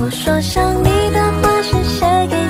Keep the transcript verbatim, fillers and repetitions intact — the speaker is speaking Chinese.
我说想你的话是写给